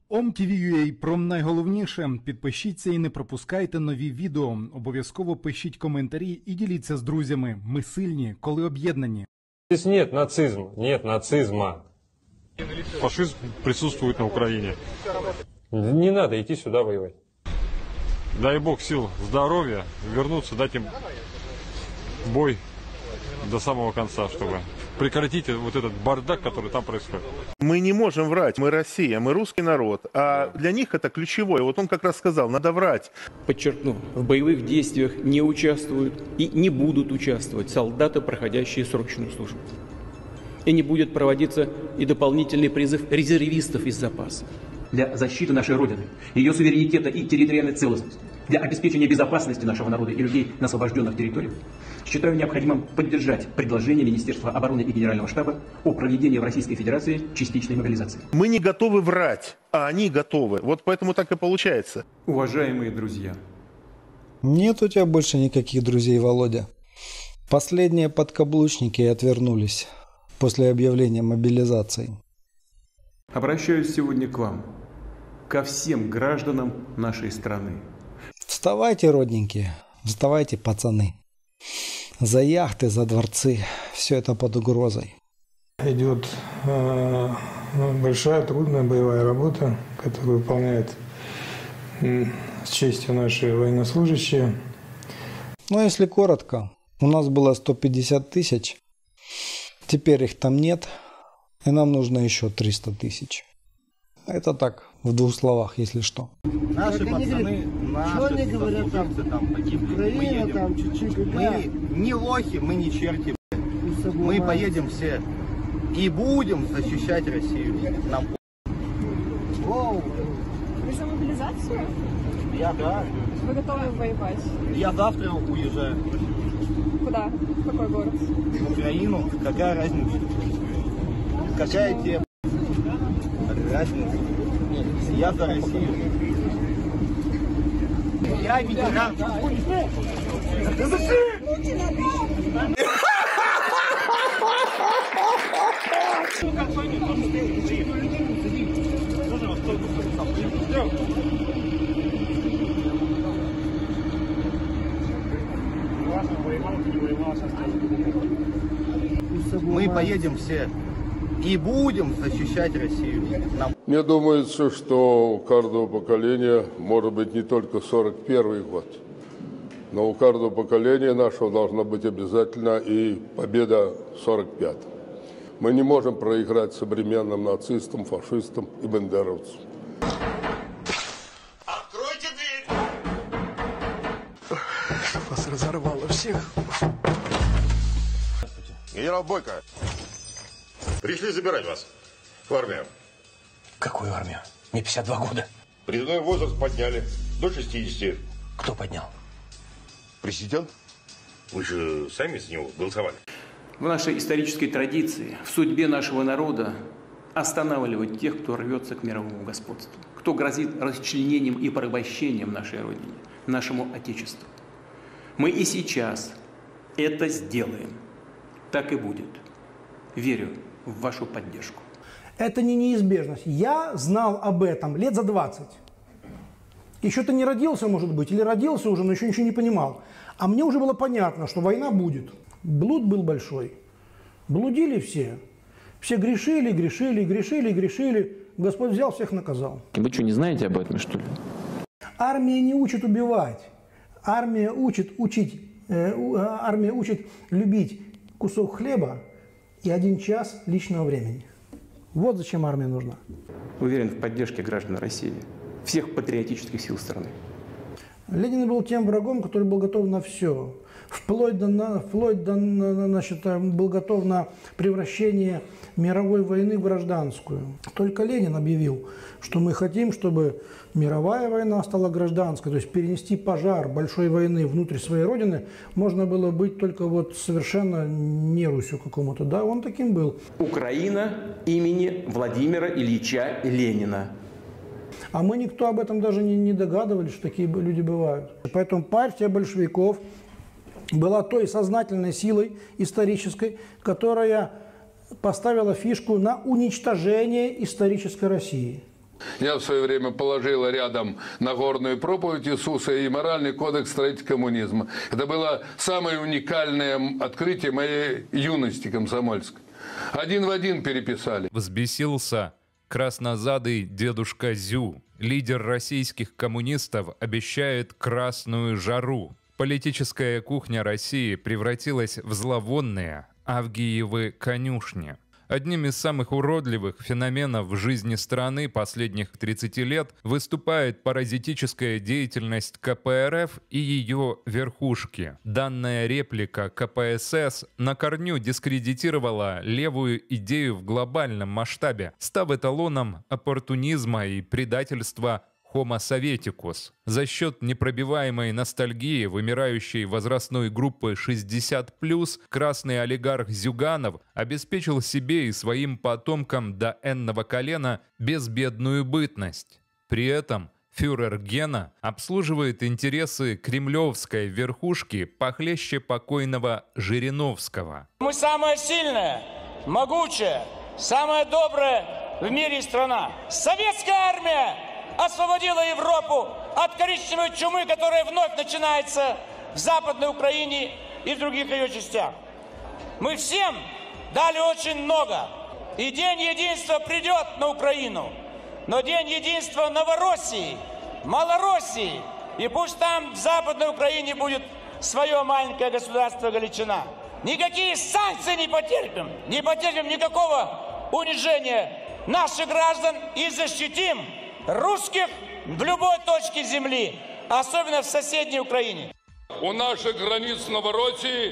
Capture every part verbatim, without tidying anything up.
ом ті ві ю ей про найголовніше. Підпишіться і не пропускайте нові відео. Обов'язково пишіть коментарі і діліться з друзями. Ми сильні, коли об'єднані. Здесь нет нацизма, нет нацизма. Фашизм присутствует на Украине. Не надо идти сюда воевать. Дай Бог сил, здоровья, вернуться, дать им бой до самого конца, чтобы прекратить вот этот бардак, который там происходит. Мы не можем врать, мы Россия, мы русский народ, а для них это ключевое. Вот он как раз сказал, надо врать. Подчеркну, в боевых действиях не участвуют и не будут участвовать солдаты, проходящие срочную службу. И не будет проводиться и дополнительный призыв резервистов из запаса. Для защиты нашей Родины, ее суверенитета и территориальной целостности, для обеспечения безопасности нашего народа и людей на освобожденных территориях, считаю необходимым поддержать предложение Министерства обороны и Генерального штаба о проведении в Российской Федерации частичной мобилизации. Мы не готовы врать, а они готовы. Вот поэтому так и получается. Уважаемые друзья, нет у тебя больше никаких друзей, Володя. Последние подкаблучники отвернулись после объявления мобилизации. обращаюсь сегодня к вам, ко всем гражданам нашей страны. Вставайте, родненькие, вставайте, пацаны. За яхты, за дворцы, все это под угрозой. Идет э, большая, трудная боевая работа, которую выполняют э, с честью наши военнослужащие. Ну, если коротко, у нас было сто пятьдесят тысяч, теперь их там нет, и нам нужно еще триста тысяч. Это так, в двух словах, если что. Наши пацаны, наши сослуживцы там погибли. Мы едем. Мы не лохи, мы не черти. Мы поедем все и будем защищать Россию. Нам Воу. Вы за мобилизацию? Я, да. Вы готовы воевать? Я завтра уезжаю. Куда? В какой город? В Украину. Какая разница? Какая тема? Разница. Я за Россию. Я ветеран. Мы поедем все и будем защищать Россию. Нам... Мне думается, что у каждого поколения может быть не только сорок первый год, но у каждого поколения нашего должна быть обязательно и победа сорок пятого. Мы не можем проиграть современным нацистам, фашистам и бандеровцам. Откройте дверь! Вас разорвало всех. Генерал Бойко, пришли забирать вас в армию. Какую армию? Мне пятьдесят два года. Призывной возраст подняли до шестидесяти. Кто поднял? Президент. Вы же сами с него голосовали. в нашей исторической традиции, в судьбе нашего народа останавливать тех, кто рвется к мировому господству, кто грозит расчленением и порабощением нашей Родине, нашему Отечеству. Мы и сейчас это сделаем. Так и будет. Верю в вашу поддержку. Это не неизбежность. Я знал об этом лет за двадцать. Еще ты не родился, может быть, или родился уже, но еще ничего не понимал. А мне уже было понятно, что война будет. Блуд был большой. Блудили все. Все грешили, грешили, грешили, грешили. Господь взял, всех наказал. Вы что, не знаете об этом, что ли? Армия не учит убивать. Армия учит учить, э, армия учит любить кусок хлеба и один час личного времени. Вот зачем армия нужна. Уверен в поддержке граждан России, всех патриотических сил страны. Ленин был тем врагом, который был готов на все. Вплоть до, на, вплоть до значит, был готов на превращение мировой войны в гражданскую. Только Ленин объявил, что мы хотим, чтобы мировая война стала гражданской, то есть перенести пожар большой войны внутрь своей родины можно было быть только вот совершенно не Русью какому-то. Да, он таким был. Украина имени Владимира Ильича Ленина. А мы никто об этом даже не, не догадывались, что такие люди бывают. Поэтому партия большевиков была той сознательной силой исторической, которая поставила фишку на уничтожение исторической России. Я в свое время положил рядом Нагорную проповедь Иисуса и моральный кодекс строителей коммунизма. Это было самое уникальное открытие моей юности комсомольской. Один в один переписали. Взбесился краснозадый дедушка Зю. Лидер российских коммунистов обещает красную жару. Политическая кухня России превратилась в зловонные Авгиевы конюшни. Одним из самых уродливых феноменов в жизни страны последних тридцати лет выступает паразитическая деятельность ка пэ эр эф и ее верхушки. Данная реплика ка пэ эс эс на корню дискредитировала левую идею в глобальном масштабе, став эталоном оппортунизма и предательства Homo Sovieticus. За счет непробиваемой ностальгии вымирающей возрастной группы шестьдесят плюс красный олигарх Зюганов обеспечил себе и своим потомкам до энного колена безбедную бытность. При этом фюрер Гена обслуживает интересы кремлевской верхушки похлеще покойного Жириновского. Мы самая сильная, могучая, самая добрая в мире страна. Советская армия освободила Европу от коричневой чумы, которая вновь начинается в Западной Украине и в других ее частях. Мы всем дали очень много. И День единства придет на Украину. Но День единства Новороссии, Малороссии. И пусть там в Западной Украине будет свое маленькое государство Галичина. Никакие санкции не потерпим. Не потерпим никакого унижения наших граждан и защитим русских в любой точке земли, особенно в соседней Украине. У наших границ Новороссии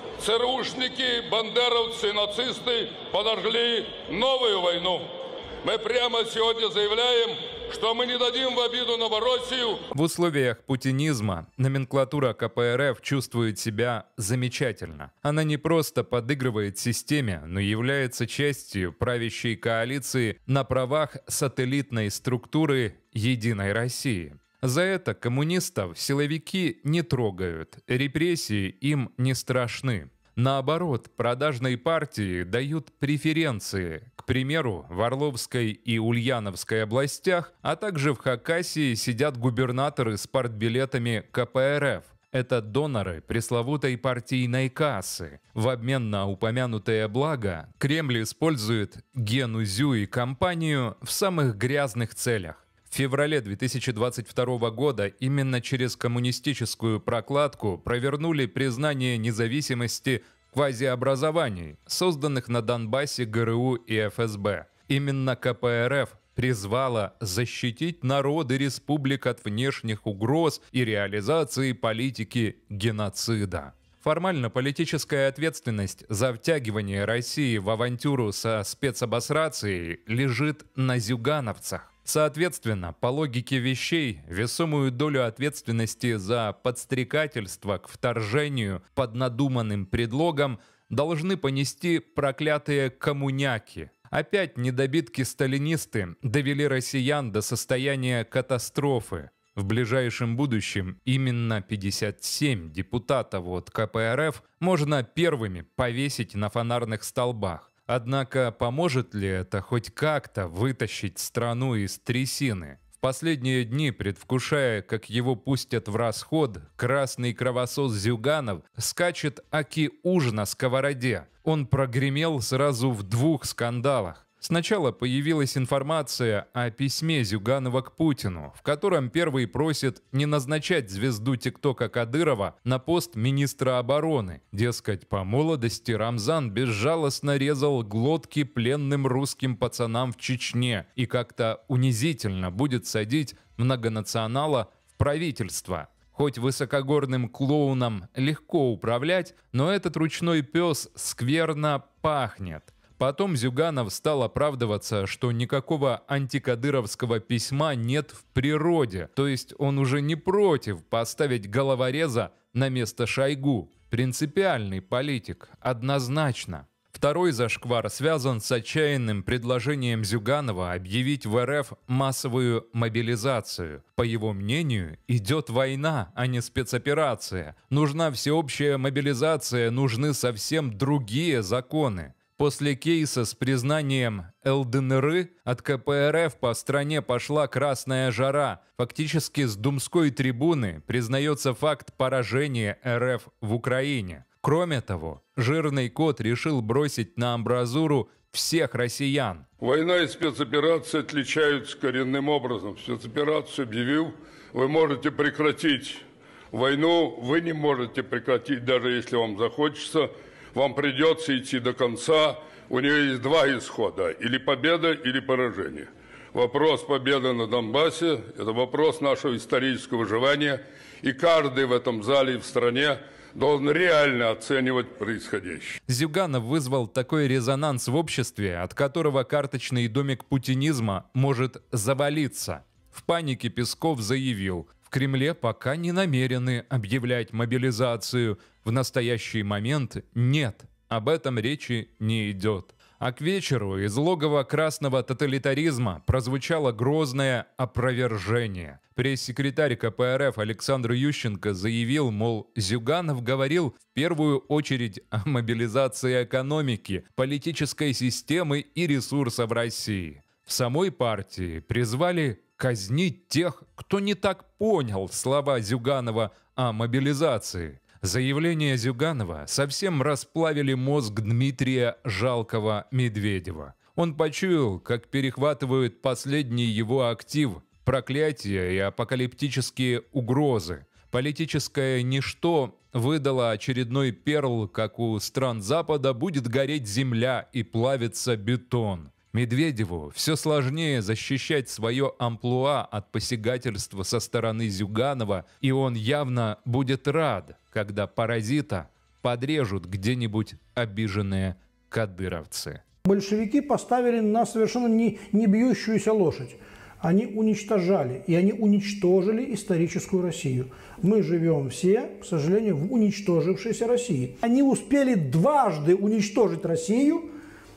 ЦРУшники, бандеровцы, нацисты подожгли новую войну. Мы прямо сегодня заявляем, что мы не дадим в обиду Новороссию. В условиях путинизма номенклатура ка пэ эр эф чувствует себя замечательно. Она не просто подыгрывает системе, но является частью правящей коалиции на правах сателлитной структуры «Единой России». За это коммунистов силовики не трогают, репрессии им не страшны. Наоборот, продажной партии дают преференции. К примеру, в Орловской и Ульяновской областях, а также в Хакасии сидят губернаторы с партбилетами ка пэ эр эф. Это доноры пресловутой партийной кассы. В обмен на упомянутое благо Кремль использует Гену Зю и компанию в самых грязных целях. В феврале две тысячи двадцать второго года именно через коммунистическую прокладку провернули признание независимости квазиобразований, созданных на Донбассе гэ эр у и эф эс бэ. Именно ка пэ эр эф призвала защитить народы республик от внешних угроз и реализации политики геноцида. Формально политическая ответственность за втягивание России в авантюру со спецобосрацией лежит на зюгановцах. Соответственно, по логике вещей, весомую долю ответственности за подстрекательство к вторжению под надуманным предлогом должны понести проклятые коммуняки. Опять недобитки-сталинисты довели россиян до состояния катастрофы. В ближайшем будущем именно пятьдесят семь депутатов от ка пэ эр эф можно первыми повесить на фонарных столбах. Однако поможет ли это хоть как-то вытащить страну из трясины? В последние дни, предвкушая, как его пустят в расход, красный кровосос Зюганов скачет аки уж на сковороде. Он прогремел сразу в двух скандалах. Сначала появилась информация о письме Зюганова к Путину, в котором первый просит не назначать звезду ТикТока Кадырова на пост министра обороны. Дескать, по молодости Рамзан безжалостно резал глотки пленным русским пацанам в Чечне и как-то унизительно будет садить многонационала в правительство. Хоть высокогорным клоуном легко управлять, но этот ручной пес скверно пахнет. Потом Зюганов стал оправдываться, что никакого антикадыровского письма нет в природе, то есть он уже не против поставить головореза на место Шойгу. Принципиальный политик, однозначно. Второй зашквар связан с отчаянным предложением Зюганова объявить в эр эф массовую мобилизацию. По его мнению, идет война, а не спецоперация. Нужна всеобщая мобилизация, нужны совсем другие законы. После кейса с признанием эл дэ эн эр от ка пэ эр эф по стране пошла красная жара. Фактически с думской трибуны признается факт поражения эр эф в Украине. Кроме того, жирный кот решил бросить на амбразуру всех россиян. Война и спецоперация отличаются коренным образом. Спецоперацию объявил, вы можете прекратить войну, вы не можете прекратить, даже если вам захочется. Вам придется идти до конца. У нее есть два исхода. Или победа, или поражение. Вопрос победы на Донбассе – это вопрос нашего исторического выживания. И каждый в этом зале и в стране должен реально оценивать происходящее. Зюганов вызвал такой резонанс в обществе, от которого карточный домик путинизма может завалиться. В панике Песков заявил: в Кремле пока не намерены объявлять мобилизацию. В настоящий момент нет, об этом речи не идет. А к вечеру из логова красного тоталитаризма прозвучало грозное опровержение. Пресс-секретарь ка пэ эр эф Александр Ющенко заявил, мол, Зюганов говорил в первую очередь о мобилизации экономики, политической системы и ресурсов России. В самой партии призвали казнить тех, кто не так понял слова Зюганова о мобилизации. Заявления Зюганова совсем расплавили мозг Дмитрия Жалкова-Медведева. Он почуял, как перехватывают последний его актив – проклятия и апокалиптические угрозы. Политическое ничто выдало очередной перл, как у стран Запада будет гореть земля и плавиться бетон. Медведеву все сложнее защищать свое амплуа от посягательства со стороны Зюганова, и он явно будет рад, когда паразита подрежут где-нибудь обиженные кадыровцы. Большевики поставили на совершенно не, не бьющуюся лошадь. Они уничтожали, и они уничтожили историческую Россию. Мы живем все, к сожалению, в уничтожившейся России. Они успели дважды уничтожить Россию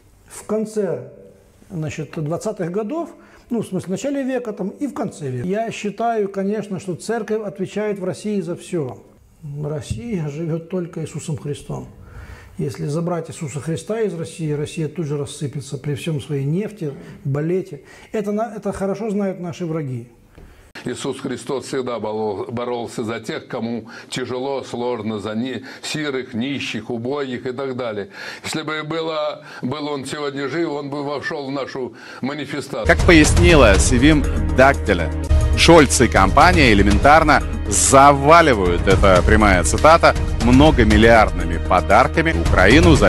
в конце значит, двадцатых годов, ну, в смысле, в начале века там, и в конце века. Я считаю, конечно, что церковь отвечает в России за все. Россия живет только Иисусом Христом. Если забрать Иисуса Христа из России, Россия тут же рассыпется при всем своей нефти, балете. Это, это хорошо знают наши враги. Иисус Христос всегда боролся за тех, кому тяжело, сложно, за ни, сирых, нищих, убогих и так далее. Если бы было, был он сегодня жив, он бы вошел в нашу манифестацию. Как пояснила Севим Дактеля, Шольц и компания элементарно заваливают, это прямая цитата, многомиллиардными подарками Украину за